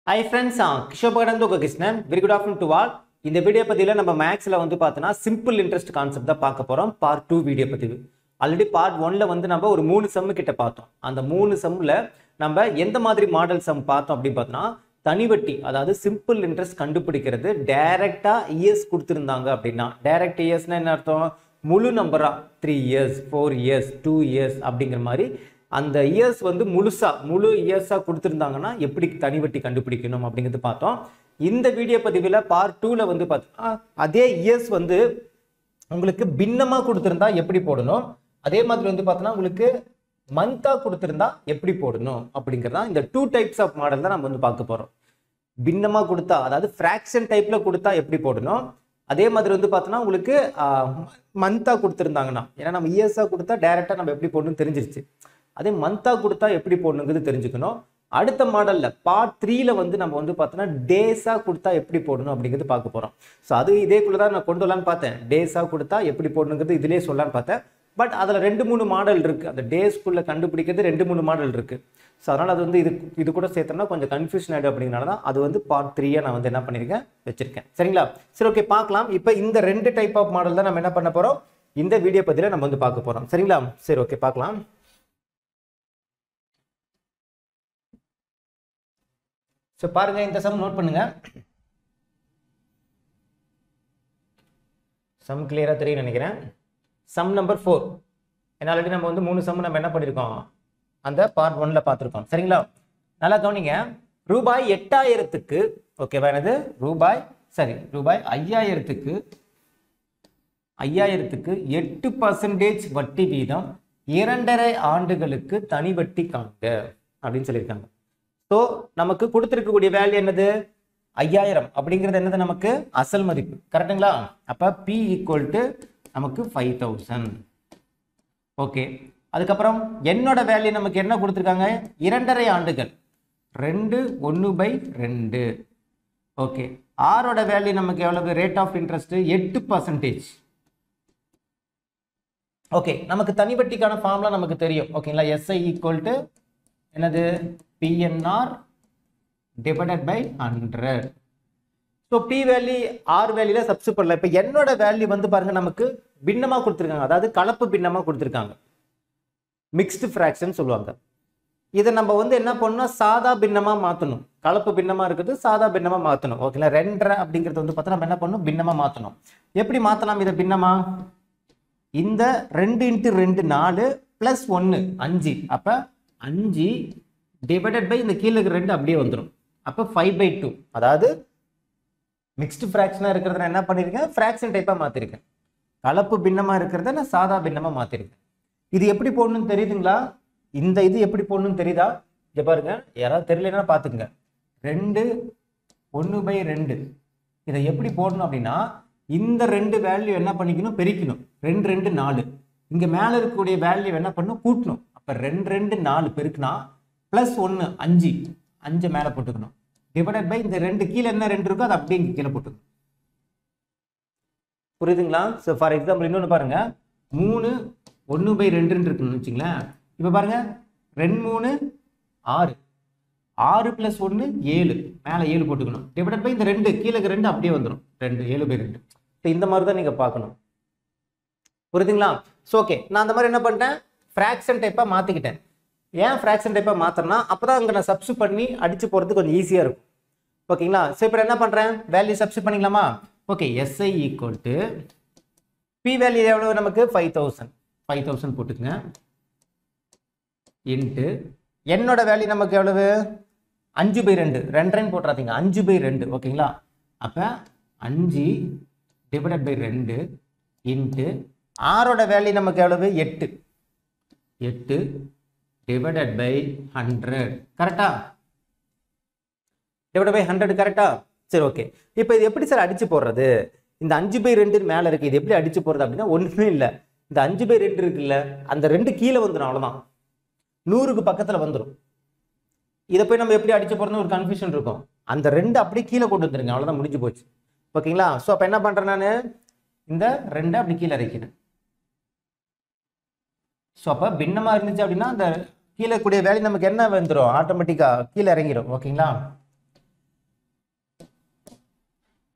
Hi friends, Krishoba Krishnan. Very good afternoon to all. இந்த video பதிவுல நம்ம மேக்ஸ்ல வந்து பார்த்தோம்னா சிம்பிள் இன்ட்ரெஸ்ட் கான்செப்ட் தான் பார்க்க போறோம். பார்ட் 2 வீடியோ பதிவு. ஆல்ரெடி பார்ட் 1ல வந்து நம்ம ஒரு 3 சம் கிட்ட பார்த்தோம். அந்த 3 சம்ல நம்ம எந்த மாதிரி மாடல் சம் பார்த்தோம் அப்படி பார்த்தோம்னா தனிவட்டி அதாவது சிம்பிள் இன்ட்ரெஸ்ட் கண்டுபிடிக்கிறது டைரக்டா இயர்ஸ் கொடுத்திருந்தாங்க அப்படின்னா டைரக்ட் இயர்ஸ்னா என்ன அர்த்தம்? முழு நம்பரா 3 இயர்ஸ் 4 இயர்ஸ் 2 இயர்ஸ் அப்படிங்கிற மாதிரி அந்த இயர்ஸ் வந்து முழு இயர்ஸா கொடுத்திருந்தாங்கன்னா எப்படி தனிவட்டி கண்டுபிடிக்கணும் அப்படிங்கிறது பார்த்தோம். இந்த வீடியோ பதிவில் பார்ட் 2ல வந்து பார்த்தா அதே இயர்ஸ் வந்து உங்களுக்கு பின்னமா கொடுத்திருந்தா எப்படி போடணும், அதே மாதிரி வந்து பார்த்தோன்னா உங்களுக்கு மந்தா கொடுத்திருந்தா எப்படி போடணும் அப்படிங்கிறதா இந்த 2 டைப்ஸ் ஆஃப் மாடல் தான் நம்ம வந்து பார்க்க போறோம். பின்னமா கொடுத்தா அதாவது ஃபிராக்ஷன் டைப்ல கொடுத்தா எப்படி போடணும், அதே மாதிரி வந்து பார்த்தோன்னா உங்களுக்கு மந்தா கொடுத்திருந்தாங்கன்னா ஏன்னா நம்ம இயர்ஸா கொடுத்தா டைரக்டா நம்ம எப்படி போடணும்னு தெரிஞ்சிருச்சு. அதே மந்தா கொடுத்தா எப்படி போடணுங்கிறது தெரிஞ்சுக்கணும். அடுத்த மாடல்ல பார்ட் 3ல வந்து நம்ம வந்து பார்த்தோன்னா டேஸா கொடுத்தா எப்படி போடணும் அப்படிங்கிறது பார்க்க போறோம். ஸோ அது இதேக்குள்ளதான் நான் கொண்டு வரலான்னு பார்த்தேன். டேஸா கொடுத்தா எப்படி போடணுங்கிறது இதுலயே சொல்லலான்னு பார்த்தேன். பட் அதுல 2-3 மாடல் இருக்கு. அந்த டேஸ்க்குள்ள கண்டுபிடிக்கிறது 2-3 மாடல் இருக்கு. ஸோ அதனால அது வந்து இது கூட சேர்த்தோம்னா கொஞ்சம் கன்ஃபியூஷன் ஆயிடும் அப்படிங்கிறனால தான் அது வந்து பார்ட் 3 நான் வந்து என்ன பண்ணிருக்கேன் வச்சிருக்கேன். சரிங்களா? சரி, ஓகே, பார்க்கலாம். இப்போ இந்த 2 டைப் ஆஃப் மாடல் தான் நம்ம என்ன பண்ண போறோம் இந்த வீடியோ பதில நம்ம வந்து பார்க்க போறோம். சரிங்களா? சரி, ஓகே, பார்க்கலாம். ஸோ பாருங்க, இந்த சம் நோட் பண்ணுங்க. சம் கிளியரா தெரியும் நினைக்கிறேன். Sum number 4. ஏன்னா ஆல்ரெடி நம்ம வந்து 3 சம் நம்ம என்ன பண்ணிருக்கோம் அந்த பார்ட் 1ல பார்த்துருக்கோம். சரிங்களா? நல்லா கவனிங்க. ரூபாய் 8000க்கு ஓகேவா, என்னது ரூபாய் 5000க்கு 8% வட்டி வீதம் 2.5 ஆண்டுகளுக்கு தனி வட்டி காண்க அப்படின்னு சொல்லியிருக்காங்க. ஸோ நமக்கு கொடுத்துருக்கக்கூடிய வேல்யூ என்னது? 5000 அப்படிங்கிறது என்னது? நமக்கு அசல் மதிப்பு. கரெக்டுங்களா? அப்ப P ஈக்குவல் டு நமக்கு 5000. ஓகே, அதுக்கப்புறம் என்னோட வேல்யூ நமக்கு என்ன கொடுத்துருக்காங்க? 2.5 ஆண்டுகள் 2 ஓகே, ஆரோட வேல்யூ நமக்கு எவ்வளவு? Rate of interest 8%. ஓகே, நமக்கு தனி வட்டிக்கான ஃபார்முலா நமக்கு தெரியும். ஓகேங்களா? SI ஈக்குவல் டு என்னது? PNR divided by 100. So P value R வேல்யூல சப்ஸ்டிட்யூட் பண்ணலாம். இப்போ என்னோட வேல்யூ வந்து பாருங்க நமக்கு பின்னமா கொடுத்துருக்காங்க, அதாவது கலப்பு பின்னமா கொடுத்துருக்காங்க. மிக்ஸ்டு ஃபிராக்ஷன் சொல்லுவாங்க. இதை நம்ம வந்து என்ன பண்ணணும்? சாதா பின்னமா மாற்றணும். கலப்பு பின்னமா இருக்குது, சாதா பின்னமா மாற்றணும். ஓகேங்களா? 2.5 அப்படிங்கிறது வந்து பார்த்தா நம்ம என்ன பண்ணணும்? பின்னமா மாற்றணும். எப்படி மாற்றலாம் இதை பின்னமா? இந்த 2 × 2 4 + 1 5. அப்போ 5 டிவைடட் பை இந்த கீழே 2 அப்படியே வந்துடும். அப்போ 5/2. அதாவது மிக்ஸ்டு ஃபிராக்ஷனா இருக்கிறத நான் என்ன பண்ணிருக்கேன்? ஃபிராக்ஷன் டைப்பா மாத்திருக்கேன். கலப்பு பின்னமா இருக்கிறத நான் சாதா பின்னமா மாத்திருக்கேன். இது எப்படி போடணும்னு தெரியுதுங்களா? இந்த இது எப்படி போடணும்னு தெரியுதா? இங்க பாருங்க, யாராவது தெரியலன்னா பாத்துக்கங்க. 2 1/2 இதை எப்படி போடணும் அப்படின்னா இந்த 2 வேல்யூ என்ன பண்ணிக்கணும்? பெருக்கணும். 2 2 4. இங்க மேல இருக்கக்கூடிய வேல்யூ என்ன பண்ணணும்? கூட்டணும். அப்ப 2 2 4 பெருக்குனா +1 5 மேல போட்டுக்கணும். டிவைடட் பை இந்த 2 கீழே என்ன 2 இருக்கோ அது அப்படியே கீழே போட்டுக்கணும். புரியுதுங்களா? ஸோ ஃபார் எக்ஸாம்பிள் இன்னொன்று பாருங்க, 3 1/2 இருக்குன்னு வச்சுங்களேன். இப்போ பாருங்க 2 3 6 6 + 1 7 மேலே 7 போட்டுக்கணும். டிவைடட் பை இந்த 2 கீழே 2 அப்படியே வந்துடும். 2 7/2. ஸோ இந்த மாதிரி தான் நீங்க பார்க்கணும். புரியுதுங்களா? ஸோ ஓகே, நான் அந்த மாதிரி என்ன பண்ணிட்டேன்? ஃப்ராக்ஷன் டைப்பாக மாற்றிக்கிட்டேன். ஏன் ஃப்ராக்ஷன் டைப்பாக மாற்றினா அப்போதான் அங்கே நான் சப்ஸ்டிட்யூட் பண்ணி அடிச்சு போகிறது கொஞ்சம் ஈஸியாக இருக்கும். ஓகேங்களா? ஸோ இப்போ என்ன பண்ணுறேன்? வேல்யூ சப்ஸ்டிட்யூட் பண்ணிக்கலாமா? Okay, SI equal to P value எவ்வளவு நமக்கு? 5000 போட்டுக்குங்க. இன்ட்டு என்னோட வேல்யூ நமக்கு எவ்வளவு? 5/2 2 போட்டுறாதீங்க. 5/2. ஓகேங்களா? அப்போ 5 டிவைடட் பை 2 இன்ட்டு ஆரோட வேல்யூ நமக்கு எவ்வளவு? 8 divided by 100. கரெக்டா? divided by 100 கரெக்டா? சரி, ஓகே. இப்போ இது எப்படி சார் அடிச்சு போடுறது? இந்த 5/2 மேல இருக்கு, இது எப்படி அடிச்சு போறது அப்படின்னா ஒண்ணுமே இல்லை. இந்த 5/2 இருக்குல்ல, அந்த 2 கீழே வந்துடும். அவ்வளவுதான், 100க்கு பக்கத்துல வந்துடும். இதை போய் நம்ம எப்படி அடிச்சு போறதுன்னு ஒரு கன்ஃபியூஷன் இருக்கும். அந்த 2 அப்படியே கீழே கொண்டு வந்துருங்க, அவ்வளவுதான், முடிஞ்சு போச்சு. ஓகேங்களா? ஸோ அப்போ என்ன பண்றேன் நான்? இந்த 2 அப்படி கீழே இறக்கிறேன். ஸோ அப்போ பின்னமா இருந்துச்சு அப்படின்னா அந்த கீழே கூடிய வேல்யூ நமக்கு என்ன வந்துடும்? ஆட்டோமேட்டிக்கா கீழே இறங்கிடும். ஓகேங்களா?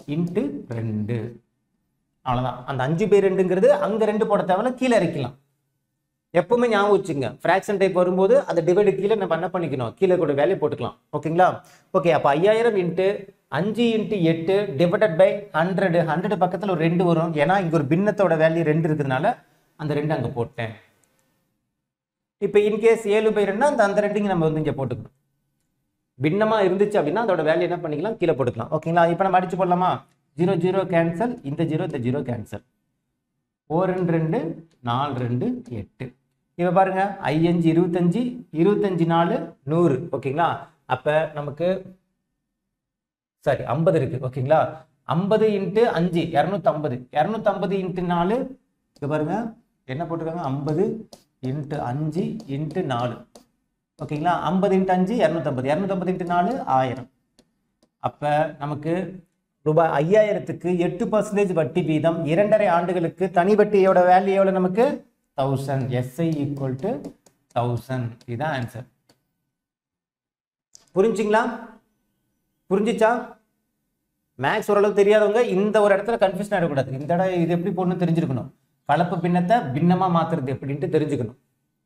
இன்ட்டு 2. அவ்வளோதான். அந்த 5/2ங்கிறது அங்கே 2 போட தேவையில்ல, கீழே இறக்கலாம். எப்பவுமே ஞாபகம் வச்சுங்க, ஃப்ராக்ஷன் டைப் வரும்போது அந்த டிவைடு கீழே நம்ம என்ன பண்ணிக்கணும், கீழே கூட வேல்யூ போட்டுக்கலாம். ஓகேங்களா? ஓகே, அப்போ 5000 இன்ட்டு 5 இன்ட்டு 8 டிவைடட் பை 100. 100 பக்கத்தில் ஒரு 2 வரும், ஏன்னா இங்கே ஒரு பின்னத்தோட வேல்யூ 2 இருக்கிறதுனால அந்த 2 அங்கே போட்டேன். இப்போ இன்கேஸ் 7/2ன்னா அந்த 2 நம்ம வந்து இங்கே போட்டுக்கணும். பின்னமாக இருந்துச்சு அப்படின்னா அதோட வேல்யூ என்ன பண்ணிக்கலாம், கீழே போட்டுக்கலாம். ஓகேங்களா? இப்போ நம்ம அடிச்சு போடலாமா? 0 0 கேன்சல், இந்த 0 கேன்சல். 4 2 4 2 8. இப்போ பாருங்க, 5 25 25 4 100. ஓகேங்களா? அப்போ நமக்கு சாரி 50 இருக்கு. ஓகேங்களா? 50 இன்ட்டு 5 250. 250 இன்ட்டு 4 இங்கே பாருங்க என்ன போட்டிருக்காங்க, 50 இன்ட்டு 5 இன்ட்டு 4. ஓகேங்களா? 50 இன்ட்டு 5 250. 250 இன்ட்டு 4 1000. அப்போ நமக்கு ரூபாய் 5000க்கு 8% வட்டி வீதம் 2.5 ஆண்டுகளுக்கு தனி வட்டியோட வேல்யூ எவ்வளோ நமக்கு 1000. SI equal to 1000. இதுதான் ஆன்சர். புரிஞ்சுங்களா? புரிஞ்சிச்சா? மேக்ஸ் ஓரளவு தெரியாதவங்க இந்த ஒரு இடத்துல கன்ஃபியூஷன் ஆகிடக்கூடாது. இந்த இடம் இது எப்படி போடணும்னு தெரிஞ்சிருக்கணும். கலப்பு பின்னத்தை பின்னமாக மாற்றுறது எப்படின்ட்டு தெரிஞ்சுக்கணும்.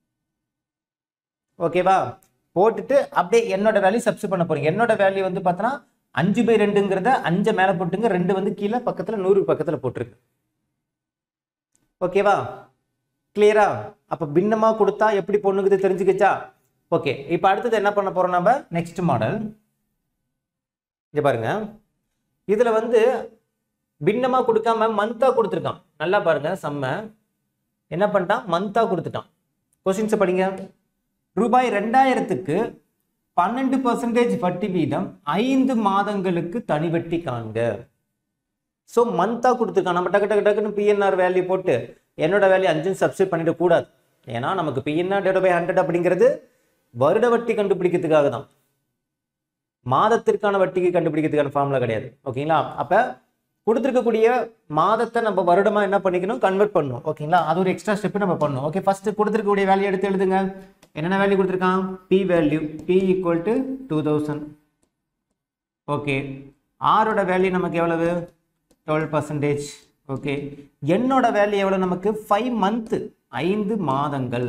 ஓகேவா? போட்டுட்டு அப்படியே என்னோட வேல்யூ சப்ஸ்டிட் பண்ண போறீங்க. என்னோட வேல்யூ வந்து பார்த்தோன்னா 5/2ங்கிறத 5 மேலே போட்டுங்க, 2 வந்து கீழே பக்கத்தில் 100 பக்கத்தில் போட்டிருக்கு. ஓகேவா? கிளியரா? அப்போ பின்னமாக கொடுத்தா எப்படி பொண்ணுக்குது தெரிஞ்சுக்கிச்சா? ஓகே, இப்போ அடுத்தது என்ன பண்ண போறோம் நம்ம, நெக்ஸ்ட் மாடல். இங்க பாருங்க, இதில் வந்து பின்னமாக கொடுக்காம மந்த்தாக கொடுத்துருக்கான். நல்லா பாருங்க, செம்ம என்ன பண்ணிட்டான், மந்த்தாக கொடுத்துட்டான். கொஸ்டின்ஸை படிங்க. ரூபாய் 2000க்கு 12% வட்டி வீதம் 5 மாதங்களுக்கு தனி வட்டி காண்க. ஸோ மந்த்தாக கொடுத்துருக்கான். நம்ம டக்குன்னு பிஎன்ஆர் வேல்யூ போட்டு என்னோட வேல்யூ 5 சப்ஸ்டிட் பண்ணிட கூடாது. ஏன்னா நமக்கு பிஎன்ஆர் டிவைட் பை 100 அப்படிங்கிறது வருட வட்டி கண்டுபிடிக்கிறதுக்காக தான், மாதத்திற்கான வட்டிக்கு கண்டுபிடிக்கிறதுக்கான ஃபார்முலா கிடையாது. ஓகேங்களா? அப்போ கொடுத்துருக்கக்கூடிய மாதத்தை நம்ம வருடமாக என்ன பண்ணிக்கணும், கன்வெர்ட் பண்ணணும். ஓகேங்களா? அது ஒரு எக்ஸ்ட்ரா ஸ்டெப் நம்ம பண்ணணும். ஓகே, ஃபர்ஸ்ட் கொடுத்துருக்கக்கூடிய வேல்யூ எடுத்து எழுதுங்க. என்னென்ன வேல்யூ கொடுத்துருக்கான், P value P equal to 2000. Okay, ஆரோட வேல்யூ நமக்கு எவ்வளவு 12%. ஓகே, என்னோட வேல்யூ எவ்வளவு நமக்கு 5 மந்த் 5 மாதங்கள்.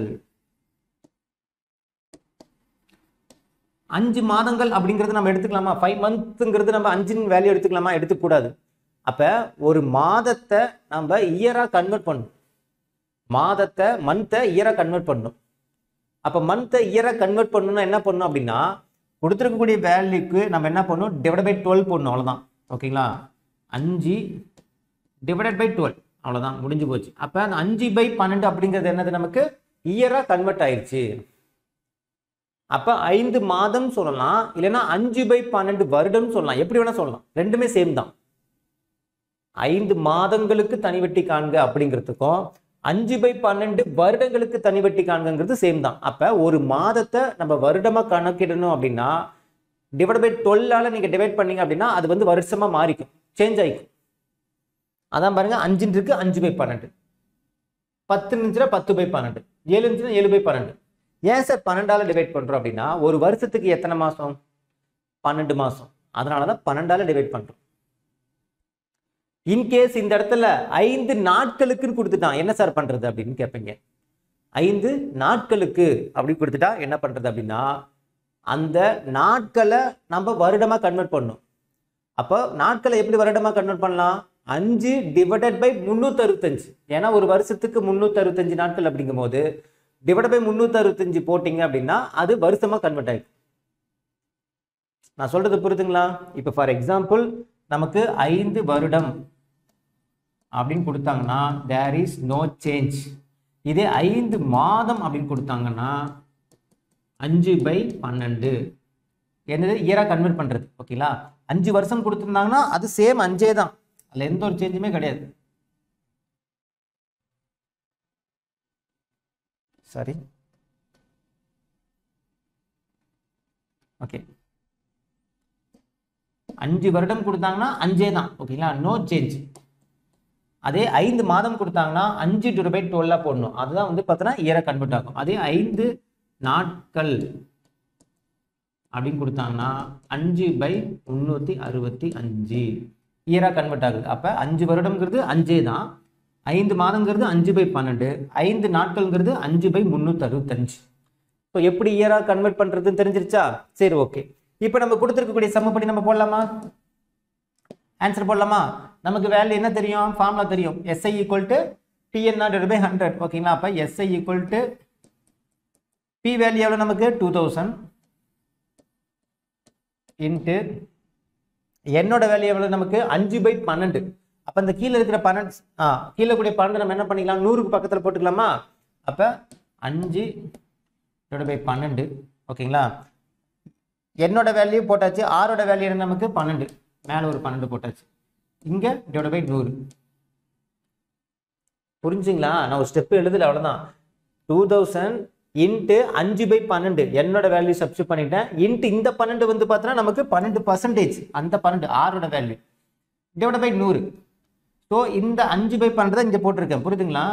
5 மாதங்கள் அப்படிங்கிறது நம்ம எடுத்துக்கலாமா? 5 மந்த்ங்கிறது நம்ம 5 வேல்யூ எடுத்துக்கலாமா? எடுத்துக்கூடாது. அப்போ ஒரு மாதத்தை நம்ம இயராக கன்வெர்ட் பண்ணணும். மாதத்தை மந்த்தை இயராக கன்வெர்ட் பண்ணணும். அப்போ மந்த்தை இயராக கன்வெர்ட் பண்ணணும்னா என்ன பண்ணணும் அப்படின்னா, கொடுத்துருக்கக்கூடிய வேல்யூக்கு நம்ம என்ன பண்ணணும், டிவைட் பை 12 போடணும். அவ்வளோதான். ஓகேங்களா? 5 டிவைடட் பை 12, அவ்வளோதான், முடிஞ்சு போச்சு. அப்போ அந்த 5/12 அப்படிங்கிறது என்னது, நமக்கு இயராக கன்வெர்ட் ஆயிடுச்சு. அப்போ 5 மாதம் சொல்லலாம், இல்லைன்னா 5/12 வருடம் சொல்லலாம், எப்படி வேணா சொல்லலாம். ரெண்டுமே சேம் தான். 5 மாதங்களுக்கு தனி வட்டி காண்க அப்படிங்கிறதுக்கும் 5/12 வருடங்களுக்கு தனி வட்டி காண்கிறது சேம் தான். அப்போ ஒரு மாதத்தை நம்ம வருடமாக கணக்கிடணும் அப்படின்னா டிவைட் பை 12ஆல் நீங்கள் டிவைட் பண்ணீங்க அப்படின்னா அது வந்து வருஷமாக மாறிக்கும், சேஞ்ச் ஆகிக்கும். அதான் பாருங்க, 5 இருக்கு 5/12, 10 இருந்துச்சுன்னா 10/12, 7 இருந்துச்சுன்னா 7/12. ஏன் சார் 12ஆல் டிவைட் பண்ணுறோம் அப்படின்னா ஒரு வருஷத்துக்கு எத்தனை மாதம், 12 மாதம். அதனால தான் 12ஆல் டிவைட் பண்ணுறோம். இன்கேஸ் இந்த இடத்துல 5 நாட்களுக்குன்னு கொடுத்துட்டான், என்ன சார் பண்றது அப்படின்னு கேட்பீங்க. 5 நாட்களுக்கு அப்படி கொடுத்துட்டா என்ன பண்றது அப்படின்னா அந்த நாட்களை நம்ம வருடமா கன்வெர்ட் பண்ணணும். அப்போ நாட்களை எப்படி வருடமா கன்வெர்ட் பண்ணலாம், 5 டிவைடட் பை 365. ஏன்னா ஒரு வருஷத்துக்கு 365 நாட்கள் அப்படிங்கும் போது டிவைட் பை 365 போட்டிங்க அப்படின்னா அது வருஷமா கன்வெர்ட் ஆயிடும். நான் சொல்றது புரியுதுங்களா? இப்போ ஃபார் எக்ஸாம்பிள் நமக்கு 5 வருடம் அப்படின்னு கொடுத்தாங்கன்னா தேர் இஸ் நோ சேஞ்ச். இதே 5 மாதம் அப்படின்னு கொடுத்தாங்கன்னா 5/12 என்னது இயரா கன்வெர்ட் பண்றது. ஓகேங்களா? 5 வருஷம் கொடுத்துருந்தாங்கன்னா அது சேம் 5 தான், அதுல எந்த ஒரு சேஞ்சுமே கிடையாது. சாரி, ஓகே, 5 வருடம் கொடுத்தாங்கன்னா 5 தான். ஓகேங்களா? No change. அதே 5 மாதம் கொடுத்தாங்கன்னா 5/12 போடணும். அதுதான் வந்து பார்த்தோன்னா இயரை கன்வெர்ட் ஆகும். அதே 5 நாட்கள் அப்படின்னு கொடுத்தாங்கன்னா 5/365. இயராக கன்வெர்ட் ஆகுது. அப்போ 5 வருடங்கிறது 5 தான், 5 மாதங்கிறது 5/12, 5 நாட்கள்ங்கிறது 5/365. ஸோ எப்படி இயராக கன்வெர்ட் பண்ணுறதுன்னு தெரிஞ்சிருச்சா? சரி, ஓகே. இப்போ நம்ம கொடுத்துருக்கக்கூடிய சம்மப்படி நம்ம போடலாமா? ஆன்சர் போடலாமா? நமக்கு வேல்யூ என்ன தெரியும்? ஃபார்முலா தெரியும். SI equal to TN0/100. ஓகேங்களா? அப்போ SI equal to P value எவ்வளோ நமக்கு? 2000 இன்ட்டு என்னோட வேல்யூ எவ்வளோ நமக்கு? 5/12. அப்போ இந்த கீழே இருக்கிற 12, கீழே கூடிய 12 நம்ம என்ன பண்ணிக்கலாம்? 100க்கு பக்கத்தில் போட்டுக்கலாமா? அப்போ 5/12. ஓகேங்களா? என்னோட வேல்யூ போட்டாச்சு, ஆரோட வேல்யூ என்ன நமக்கு? 12. மேலே ஒரு 12 போட்டாச்சு, இங்கே /100. புரிஞ்சுங்களா? நான் ஒரு ஸ்டெப் எழுதல, அவ்வளோதான். 2000 இன்ட்டு 5/12 என்னோட வேல்யூ சப்ஸ்டிட் பண்ணிட்டேன், இன்ட்டு இந்த 12 வந்து பார்த்தோன்னா நமக்கு 12%, அந்த 12 ஆரோட வேல்யூ /100. ஸோ இந்த 5/12 தான் இங்கே போட்டிருக்கேன். புரியுதுங்களா?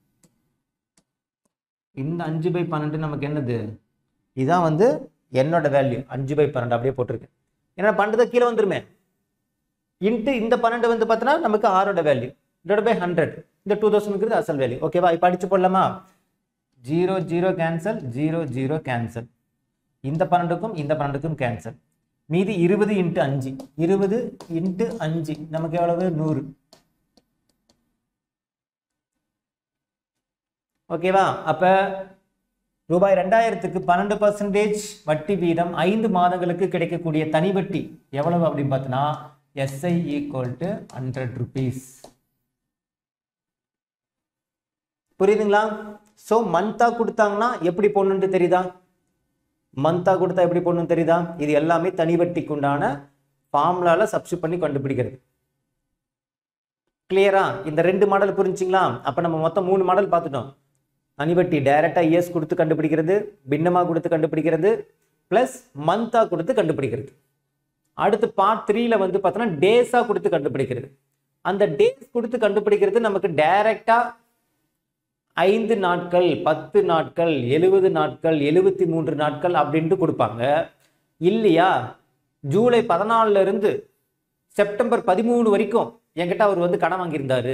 இந்த 5/12 நமக்கு என்னது? இதான் வந்து என்னோட வேல்யூ 5/12 அப்படியே போட்டிருக்கேன். ஏன்னா 12 கீழே வந்துருமே. இன்ட்டு இந்த 12 வந்து பார்த்தோன்னா நமக்கு ஆரோட வேல்யூ /100. இந்த 2000ங்கிறது அசல் வேல்யூ. ஓகேவா? இப்போ அடிச்சு போடலாமா? 0 0 கேன்சல், 0 0 கேன்சல், இந்த 12க்கும் இந்த 12க்கும் கேன்சல், மீதி 20 இன்ட்டு 5, 20 இன்ட்டு 5 நமக்கு எவ்வளவு? 100. ஓகேவா? அப்போ ரூபாய் 2000க்கு 12% வட்டி வீதம் 5 மாதங்களுக்கு கிடைக்கக்கூடிய தனி வட்டி எவ்வளவு அப்படின்னு பார்த்தோன்னா SI ஈக்குவல் டு 100 rupees. புரியுதுங்களா? ஸோ மந்த்தாக கொடுத்தாங்கன்னா எப்படி போடணுன்ட்டு தெரியுதா? மந்த்தாக கொடுத்தா எப்படி போடணும்னு தெரியுதா? இது எல்லாமே தனி வட்டிக்கு உண்டான ஃபார்முலால சப்ஸ்டிட் பண்ணி கண்டுபிடிக்கிறது. கிளியரா? இந்த 2 மாடல் புரிஞ்சுங்களா? அப்போ நம்ம மொத்தம் 3 மாடல் பார்த்துட்டோம். தனிவட்டி டைரக்டா இயர்ஸ் கொடுத்து கண்டுபிடிக்கிறது, பின்னமாக கொடுத்து கண்டுபிடிக்கிறது, பிளஸ் மந்த்தாக கொடுத்து கண்டுபிடிக்கிறது. அடுத்து பார்ட் 3ல வந்து பார்த்தோன்னா டேஸாக கொடுத்து கண்டுபிடிக்கிறது. அந்த டேஸ் கொடுத்து கண்டுபிடிக்கிறது நமக்கு டைரக்டா 5 நாட்கள், 10 நாட்கள், 70 நாட்கள், 73 நாட்கள் அப்படின்ட்டு கொடுப்பாங்க. இல்லையா? ஜூலை 14ல இருந்து செப்டம்பர் 13 வரைக்கும் என்கிட்ட அவர் வந்து கடன் வாங்கியிருந்தாரு,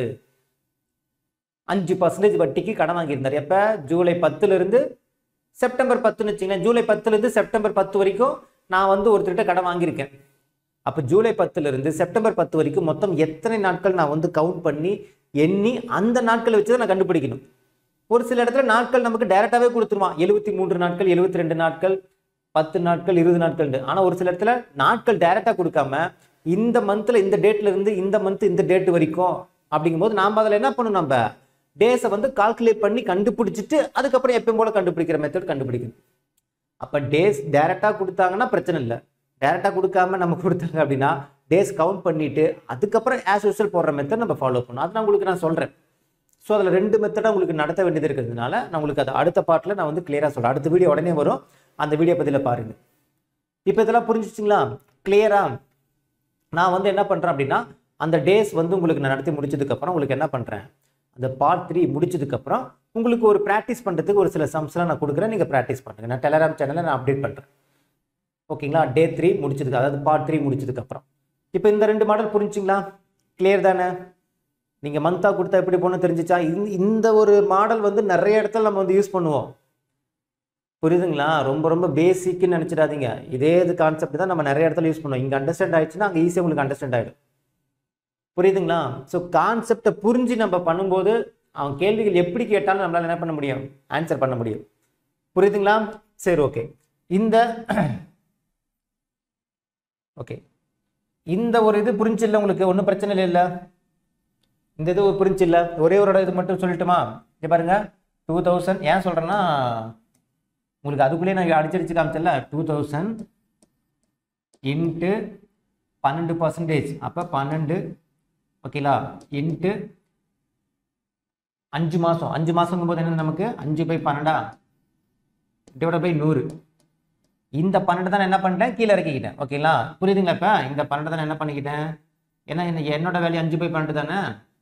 5% வட்டிக்கு கடன் வாங்கியிருந்தார். எப்போ? ஜூலை 10ல இருந்து செப்டம்பர் 10ன்னு வச்சுங்களேன். ஜூலை 10ல இருந்து செப்டம்பர் 10 வரைக்கும் நான் வந்து ஒருத்தர்கிட்ட கடன் வாங்கியிருக்கேன். அப்போ ஜூலை 10ல இருந்து செப்டம்பர் 10 வரைக்கும் மொத்தம் எத்தனை நாட்கள் நான் வந்து கவுண்ட் பண்ணி எண்ணி அந்த நாட்களை வச்சு தான் நான் கண்டுபிடிக்கணும். ஒரு சில இடத்துல நாட்கள் நமக்கு டைரக்டாவே கொடுத்துருவான். 73 நாட்கள், 72 நாட்கள், 10 நாட்கள், 20 நாட்கள். ஆனால் ஒரு சில இடத்துல நாட்கள் டைரக்டா கொடுக்காம இந்த மந்த்ல இந்த டேட்ல இருந்து இந்த மந்த் இந்த டேட் வரைக்கும் அப்படிங்கும்போது நாம் அதில் என்ன பண்ணணும்? நம்ம டேஸை வந்து கால்குலேட் பண்ணி கண்டுபிடிச்சிட்டு அதுக்கப்புறம் எப்பயும் போல கண்டுபிடிக்கிற மெத்தட் கண்டுபிடிக்கணும். அப்போ டேஸ் டைரக்டா கொடுத்தாங்கன்னா பிரச்சனை இல்லை. டைரக்டா கொடுக்காம நம்ம கொடுத்தாங்க அப்படின்னா டேஸ் கவுண்ட் பண்ணிட்டு அதுக்கப்புறம் ஆஸ் யூசுவல் போடுற மெத்தட் நம்ம ஃபாலோ பண்ணணும். அது நான் உங்களுக்கு சொல்றேன். ஸோ அதில் 2 மெத்தடாக உங்களுக்கு நடத்த வேண்டியது இருக்கிறதுனால நான் உங்களுக்கு அது அடுத்த பார்ட்டில் நான் வந்து கிளியராக சொல்கிறேன். அடுத்த வீடியோ உடனே வரும், அந்த வீடியோ பதில பாருங்க. இப்போ இதெல்லாம் புரிஞ்சிச்சிங்களா? கிளியரா? நான் வந்து என்ன பண்ணுறேன் அப்படின்னா அந்த டேஸ் வந்து உங்களுக்கு நான் நடத்தி முடிச்சதுக்கப்புறம் உங்களுக்கு என்ன பண்ணுறேன், அந்த பார்ட் 3 முடிச்சதுக்கப்புறம் உங்களுக்கு ஒரு ப்ராக்டிஸ் பண்ணுறதுக்கு ஒரு சில சம்ஸ்லாம் நான் கொடுக்குறேன். நீங்கள் ப்ராக்டிஸ் பண்ணுங்கள். நான் டெலகிராம் சேனலில் நான் அப்டேட் பண்ணுறேன். ஓகேங்களா? டே 3 முடிச்சதுக்கு, அதாவது பார்ட் 3 முடிச்சதுக்கப்புறம். இப்போ இந்த 2 மாடல் புரிஞ்சுங்களா? கிளியர் தானே? நீங்கள் மந்த்தாக கொடுத்தா எப்படி போகணும்னு தெரிஞ்சிச்சா? இந்த ஒரு மாடல் வந்து நிறைய இடத்துல நம்ம வந்து யூஸ் பண்ணுவோம். புரியுதுங்களா? ரொம்ப ரொம்ப பேசிக்னு நினச்சிடாதீங்க. இதே இது கான்செப்ட் தான் நம்ம நிறைய இடத்துல யூஸ் பண்ணுவோம். இங்கே அண்டர்ஸ்டாண்ட் ஆயிடுச்சுன்னா அங்கே ஈஸியாக உங்களுக்கு அண்டர்ஸ்டாண்ட் ஆகிடும். புரியுதுங்களா? ஸோ கான்செப்டை புரிஞ்சு நம்ம பண்ணும்போது அவன் கேள்விகள் எப்படி கேட்டாலும் நம்மளால் என்ன பண்ண முடியும்? ஆன்சர் பண்ண முடியும். புரியுதுங்களா? சரி, ஓகே. இந்த ஒரு இது புரிஞ்சில்ல உங்களுக்கு? ஒன்றும் பிரச்சனை இல்லை. இந்த இது புரிஞ்சில்ல? ஒரே ஒரு இது மட்டும் சொல்லட்டுமா? இங்கே பாருங்க, 2000 ஏன் சொல்கிறேன்னா உங்களுக்கு அதுக்குள்ளேயே நான் அடிச்சடிச்சு காமிச்சல. 2000 இன்ட்டு 12%, அப்போ 12, ஓகேங்களா, இன்ட்டு 5 மாதம். 5 மாதங்கும் போது என்ன நமக்கு? 5/12 /100. இந்த 12 தான் என்ன பண்ணிட்டேன்? கீழே இறக்கிக்கிட்டேன். ஓகேங்களா? புரியுதுங்களா? இப்போ இந்த 12 தான் என்ன பண்ணிக்கிட்டேன்? ஏன்னா என்னோட வேல்யூ 5/12 தானே.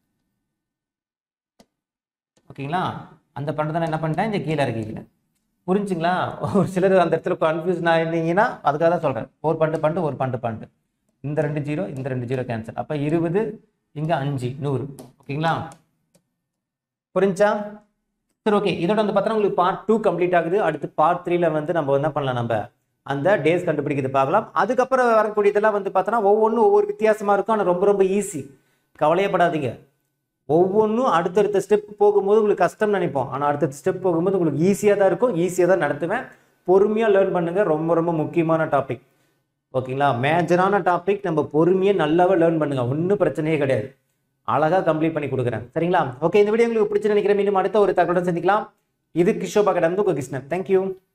ஓகேங்களா? அந்த 12 தான் என்ன பண்ணிட்டேன்? இங்கே கீழே இறக்கிக்கிட்டேன். புரிஞ்சுங்களா? ஒரு சிலர் அந்த இடத்துல கன்ஃபியூஷன் ஆயிருந்தீங்கன்னா அதுக்காக தான் சொல்கிறேன். ஒரு 12 ஒரு 12. இந்த 2 0 இந்த 2 0 கேன்சல். அப்போ 20 இங்கே 5 100. ஓகேங்களா? புரிஞ்சா? சரி, ஓகே. இதோட வந்து பார்த்தோன்னா உங்களுக்கு பார்ட் 2 கம்ப்ளீட் ஆகுது. அடுத்து பார்ட் 3ல வந்து நம்ம என்ன பண்ணலாம், நம்ம அந்த டேஸ் கண்டுபிடிக்கிறது பார்க்கலாம். அதுக்கப்புறம் வரக்கூடியதெல்லாம் வந்து பார்த்தோன்னா ஒவ்வொன்றும் ஒவ்வொரு வித்தியாசமாக இருக்கும். ஆனால் ரொம்ப ரொம்ப ஈஸி, கவலையப்படாதீங்க. ஒவ்வொன்றும் அடுத்தடுத்த ஸ்டெப் போகும்போது உங்களுக்கு கஷ்டம் நினைப்போம். ஆனால் அடுத்தடுத்த ஸ்டெப் போகும்போது உங்களுக்கு ஈஸியாக தான் இருக்கும். ஈஸியாக தான் நடத்துவேன். பொறுமையாக லேர்ன் பண்ணுங்கள். ரொம்ப ரொம்ப முக்கியமான டாபிக். ஓகேங்களா? மேஜரான டாபிக். நம்ம பொறுமையாக நல்லாவே லேர்ன் பண்ணுங்கள். ஒன்றும் பிரச்சனையே கிடையாது. அழகாக கம்ப்ளீட் பண்ணி கொடுக்குறேன். சரிங்களா? ஓகே, இந்த வீடியோ உங்களுக்கு பிடிச்சி நினைக்கிறேன். மீண்டும் அடுத்த ஒரு தகவலுடன் சந்திக்கலாம். இது கிருஷோபா கடந்து உங்கள் கிருஷ்ணன். தேங்க்யூ.